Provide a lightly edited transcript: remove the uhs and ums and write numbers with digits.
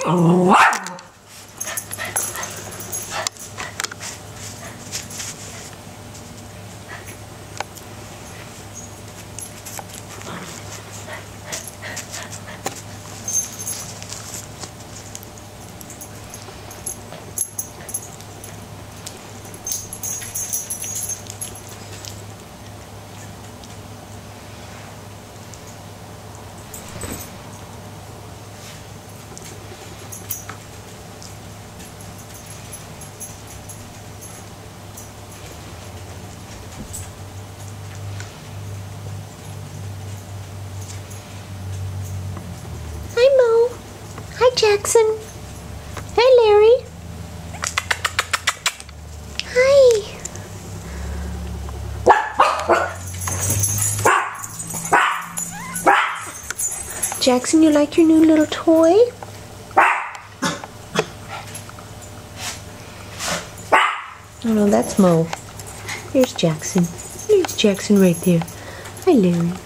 Hi, Mo. Hi, Jackson. Hi, Larry. Hi. Jackson, you like your new little toy? Oh no, that's Mo. Here's Jackson. Here's Jackson right there. Hi, Larry.